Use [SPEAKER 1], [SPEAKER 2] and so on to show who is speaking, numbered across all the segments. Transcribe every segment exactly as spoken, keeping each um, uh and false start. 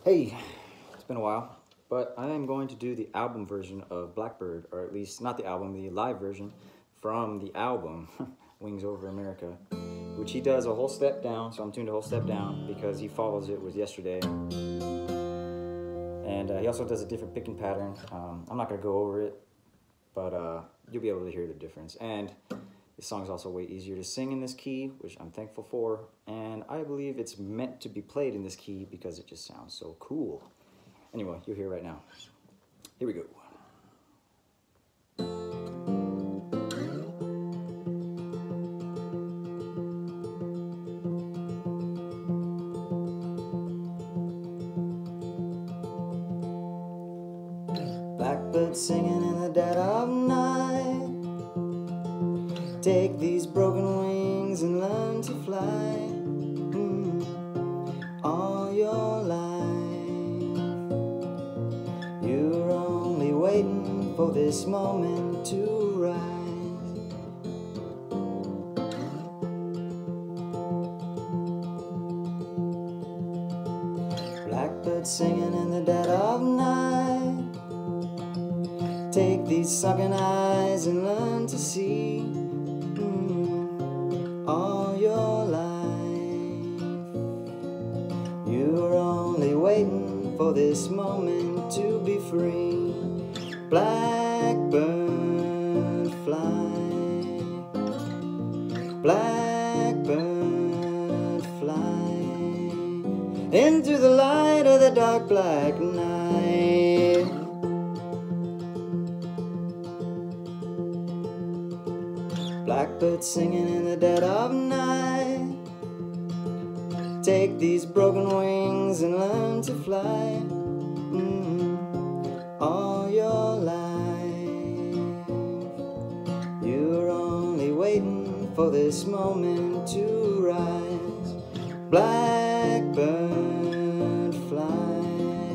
[SPEAKER 1] Hey, it's been a while, but I am going to do the album version of Blackbird, or at least not the album, the live version from the album Wings Over America, which he does a whole step down, so I'm tuned a whole step down because he follows it with Yesterday. And uh, he also does a different picking pattern. Um, I'm not going to go over it, but uh, you'll be able to hear the difference. And this song is also way easier to sing in this key, which I'm thankful for, and I believe it's meant to be played in this key because it just sounds so cool. Anyway, you'll hear it right now. Here we go. Blackbird singing in the dead of night. Take these broken wings and learn to fly mm, all your life. You're only waiting for this moment to rise. Blackbird singing in the dead of night. Take these sunken eyes and learn to see all your life. You're only waiting for this moment to be free. Blackbird fly, blackbird fly into the light of the dark black night. Blackbird singing in the dead of night. Take these broken wings and learn to fly mm, all your life. You're only waiting for this moment to rise. Blackbird fly,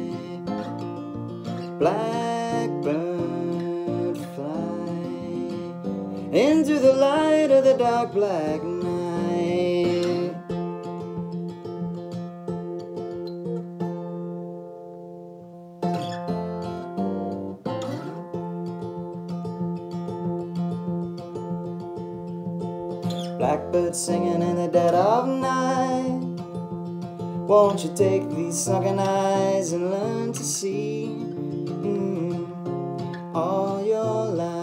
[SPEAKER 1] blackbird fly into the light of the dark black night. Blackbird singing in the dead of night. Won't you take these sunken eyes and learn to see mm, all your life.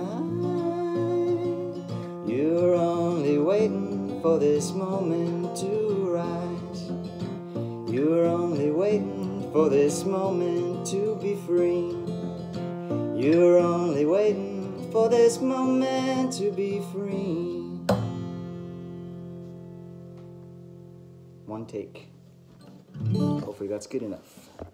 [SPEAKER 1] You're only waiting for this moment to rise. You're only waiting for this moment to be free. You're only waiting for this moment to be free. One take. Hopefully that's good enough.